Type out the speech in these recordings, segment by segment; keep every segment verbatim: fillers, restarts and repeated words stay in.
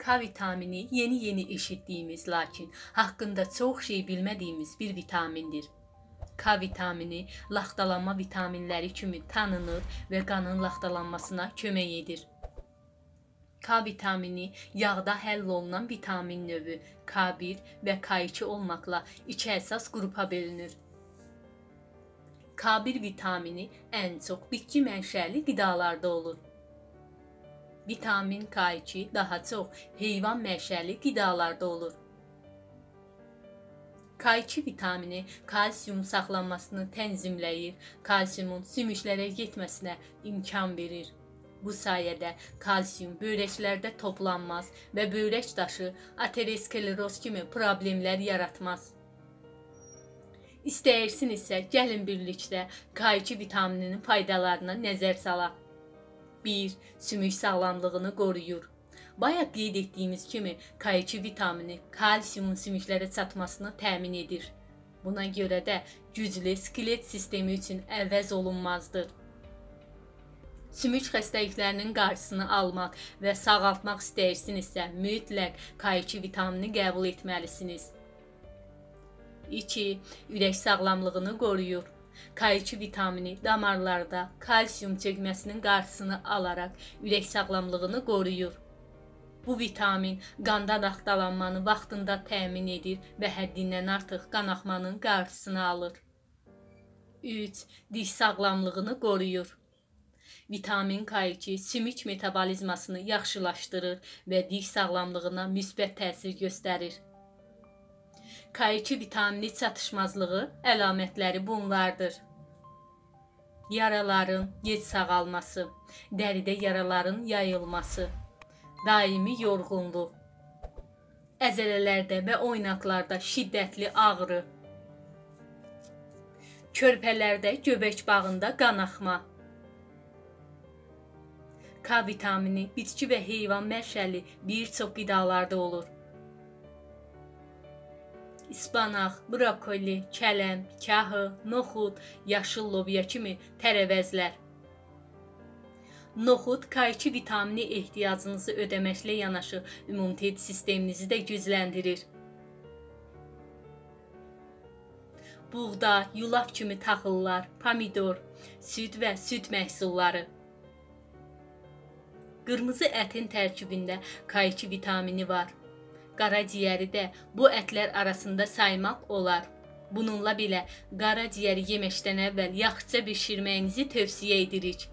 K vitamini yeni-yeni eşitdiyimiz, lakin haqqında çox şey bilmədiyimiz bir vitamindir. K vitamini laxtalanma vitaminləri kimi tanınır və qanın laxtalanmasına kömək edir. K vitamini yağda həll olunan vitamin növü K bir və K iki olmaqla iki əsas qrupa bölünür. K bir vitamini ən çox bitki mənşəli qidalarda olur. Vitamin K iki daha çox heyvan mənşəli qidalarda olur. K iki vitamini kalsium saxlanmasını tənzimləyir, kalsiumun sümüklərə getməsinə imkan verir. Bu sayədə kalsium böyrəklərdə toplanmaz və böyrək daşı, ateroskleroz kimi problemlər yaratmaz. İstəyirsinizsə, gəlin birlikdə K iki vitamininin faydalarına nəzər salaq. bir. Sümük sağlamlığını qoruyur. Bayaq qeyd etdiyimiz kimi K iki vitamini kalsiumun sümüklərə çatmasını təmin edir. Buna görə də güclü skelet sistemi üçün əvəz olunmazdır. Sümük xəstəliklərinin qarşısını almaq və sağaltmaq istəyirsinizsə, mütləq K iki vitamini qəbul etməlisiniz. iki. Ürək sağlamlığını qoruyur. K iki vitamini damarlarda kalsium çökməsinin qarşısını alaraq ürək sağlamlığını qoruyur. Bu vitamin qanda laxtalanmanı vaxtında təmin edir və həddindən artıq qanaxmanın qarşısını alır. üç. Diş sağlamlığını qoruyur. Vitamin K iki sümük metabolizmasını yaxşılaşdırır və diş sağlamlığına müsbət təsir göstərir. K iki vitamini çatışmazlığı əlamətləri bunlardır. Yaraların gec sağalması, dəridə yaraların yayılması, daimi yorğunluq, əzələlərdə və oynaqlarda şiddətli ağrı, körpələrdə göbək bağında qanaxma. K vitamini bitki və heyvan mənşəli bir çox qidalarda olur. İspanaq, brokoli, kələm, kahı, noxud, yaşıl lobya kimi tərəvəzlər. Noxud K iki vitamini ehtiyacınızı ödəməklə yanaşı immunitet sisteminizi də gücləndirir. Buğda, yulaf kimi taxıllar, pomidor, süd və süd məhsulları. Qırmızı ətin tərkibində K iki vitamini var. Qaraciyəri də bu ətlər arasında saymaq olar. Bununla belə qaraciyəri yeməşdən əvvəl yaxşıca bişirməyinizi tövsiyə edirik.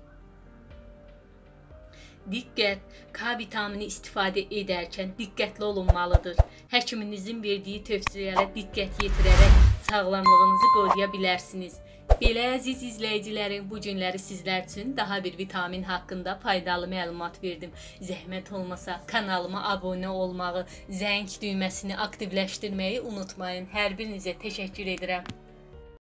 Diqqət! K vitamini istifadə edərkən diqqətli olunmalıdır. Həkiminizin verdiyi tövsiyələrə diqqət yetirərək sağlamlığınızı qoruya bilərsiniz. Belə əziz izləyicilərim, bu günləri sizlər üçün daha bir vitamin haqqında faydalı məlumat verdim. Zəhmət olmasa kanalıma abunə olmağı, zəng düyməsini aktivləşdirməyi unutmayın. Hər birinizə təşəkkür edirəm.